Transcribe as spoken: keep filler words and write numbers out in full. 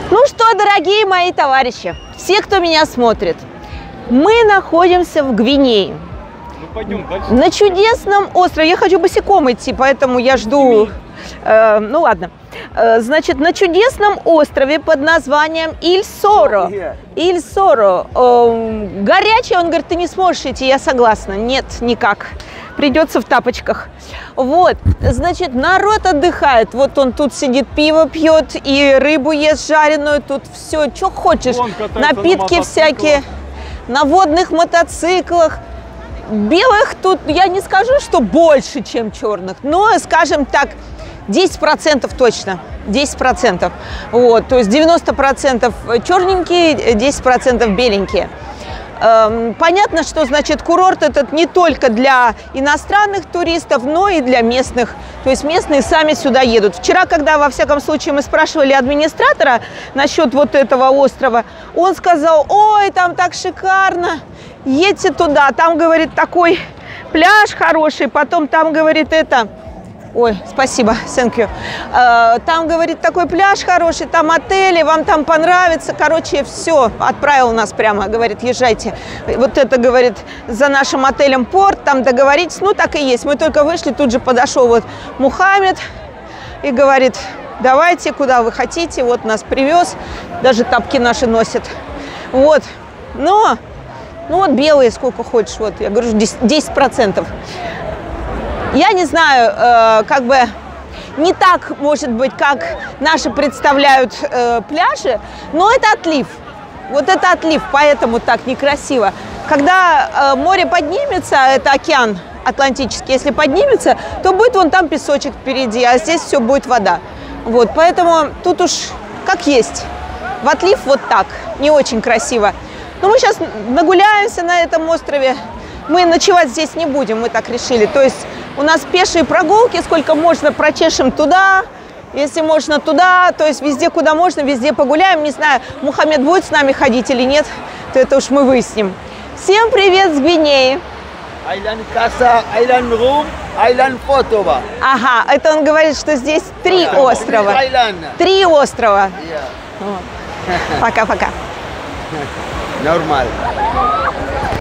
Ну что, дорогие мои товарищи, все, кто меня смотрит, мы находимся в Гвинее. Ну, пойдем дальше. На чудесном острове. Я хочу босиком идти, поэтому я жду... Э, ну ладно. Э, значит, на чудесном острове под названием Иль-Соро. Иль-Соро. Э, горячий, он говорит, ты не сможешь идти. Я согласна. Нет, никак. Придется в тапочках. Вот, значит, народ отдыхает. Вот он тут сидит, пиво пьет и рыбу ест жареную. Тут все, что хочешь. Напитки на всякие. На водных мотоциклах. Белых тут, я не скажу, что больше, чем черных, но, скажем так, десять процентов точно. десять процентов. Вот, то есть девяносто процентов черненькие, десять процентов беленькие. Понятно, что, значит, курорт этот не только для иностранных туристов, но и для местных. То есть местные сами сюда едут. Вчера, когда, во всяком случае, мы спрашивали администратора насчет вот этого острова, он сказал: ой, там так шикарно, едьте туда. Там, говорит, такой пляж хороший, потом там, говорит, это... Ой, спасибо, thank you. Там, говорит, такой пляж хороший, там отели, вам там понравится. Короче, все, отправил нас прямо, говорит, езжайте. Вот это, говорит, за нашим отелем порт, там договоритесь. Ну, так и есть. Мы только вышли, тут же подошел вот Мухаммед и говорит: давайте, куда вы хотите. Вот нас привез, даже тапки наши носят. Вот, но, ну вот белые сколько хочешь, вот, я говорю, десять процентов. Я не знаю, э, как бы не так, может быть, как наши представляют э, пляжи, но это отлив. Вот это отлив, поэтому так некрасиво. Когда э, море поднимется, это океан Атлантический, если поднимется, то будет вон там песочек впереди, а здесь все будет вода. Вот, поэтому тут уж как есть. В отлив вот так, не очень красиво. Но мы сейчас нагуляемся на этом острове. Мы ночевать здесь не будем, мы так решили. То есть у нас пешие прогулки, сколько можно, прочешем туда, если можно туда, то есть везде, куда можно, везде погуляем. Не знаю, Мухаммед будет с нами ходить или нет, то это уж мы выясним. Всем привет с Гвинеи. Island Casa, Island Room, Island Fotoba. Ага, это он говорит, что здесь три острова. Три острова. Yeah. Пока-пока. Нормально.